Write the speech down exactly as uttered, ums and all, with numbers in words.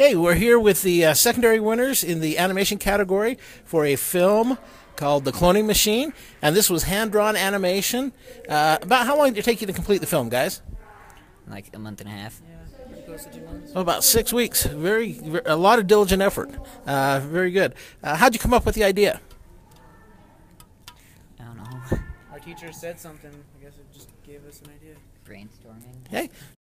Hey, we're here with the uh, secondary winners in the animation category for a film called The Cloning Machine, and this was hand-drawn animation. Uh, about how long did it take you to complete the film, guys? Like a month and a half. Yeah, pretty close to two months. Oh, about six weeks. Very, very a lot of diligent effort. Uh, very good. Uh, how'd you come up with the idea? I don't know. Our teacher said something. I guess it just gave us an idea. Brainstorming. Hey,